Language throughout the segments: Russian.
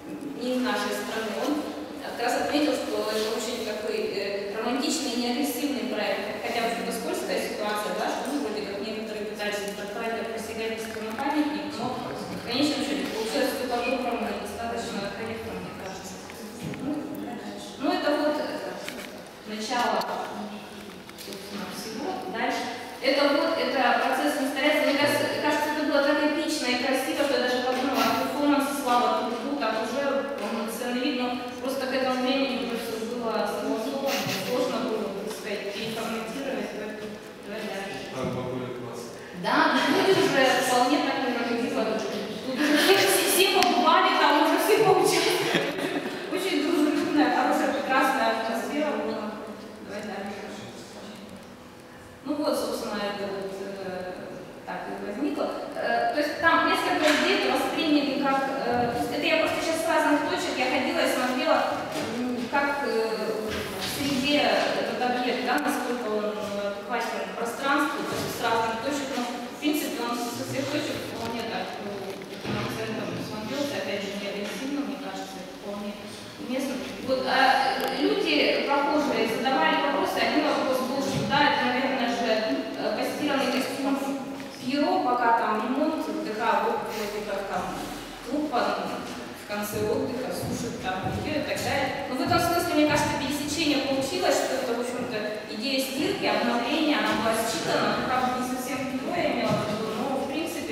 не из нашей страны, он как раз отметил, что это очень такой романтичный и неагрессивный проект, хотя в общем-то скользкая ситуация, да, что ну, вроде как некоторые пытались отправить посягательство на памятник, но в конечном счете получилось все по-доброму и достаточно корректно, мне кажется. Ну это вот начало, собственно, всего. Дальше. Это процесс инсталляции. Мне кажется, это было так эпично и красиво, что я даже подумала, перформанс, слава труду, так уже полноценный вид, но просто к этому времени уже все было согласовано, сложно было, так сказать, переформатировать. Там поболее класс. Да, люди уже вполне так миролюбиво. Тут уже все побывали, там уже все поучаствовали. Очень дружелюбная, хорошая, прекрасная атмосфера была. Давай дальше. Ну вот, собственно, это вот так и возникло. То есть там несколько идей восприняли как... это я просто сейчас с разных точек, я ходила и смотрела, как в среде этот объект, да, насколько он хватит пространству, то есть с разных точек, но в принципе он со всех точек вполне так акцентом смотрелся, опять же, не агрессивно, мне кажется, это вполне уместно. Вот, люди прохожие задавали вопросы, один вопрос был, что да, это, наверное же, постиранный костюм Пьеро, пока там ремонт, отдыха, вроде как там трупа в конце отдыха, сушит там и так далее. Но в этом смысле, мне кажется, пересечение получилось, что это, в общем-то, идея стирки, обновления, она была считана, но, правда, не совсем Пьеро я имела в виду, но, в принципе,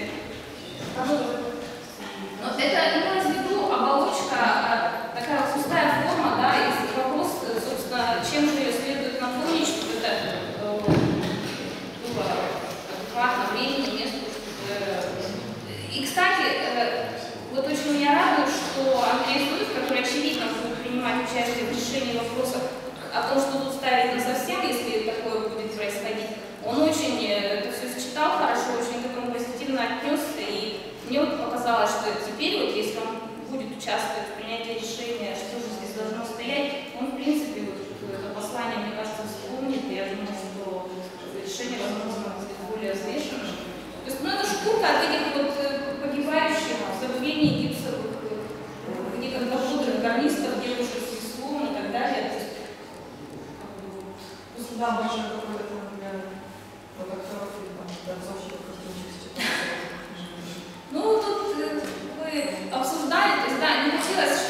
но это имелось в виду оболочка, такая вот пустая форма, да, и вопрос, собственно, чем же ее следует напомнить, чтобы это было адекватно времени, месту, и, кстати, вот очень меня радует, что Андрей Зуев, который, очевидно, будет принимать участие в решении вопросов о том, что тут ставить на совсем, если такое будет происходить, он очень это все считал хорошо, очень к этому позитивно отнесся, и мне вот показалось, что теперь, вот, если он будет участвовать в принятии решения, что же здесь должно стоять, он, в принципе, вот, это послание, мне кажется, вспомнит, и я думаю, что решение, возможно, будет более взвешенным. То есть, ну, это шкурка от этих вот погибающих в забвении гипсовых, некогда бодрых гарнистов, девушек с веслом и так далее. Да, можно какой-то, например, вот актеров или там танцовщиков, которые учились. Ну, тут вы обсуждали, то есть, да, не хотелось,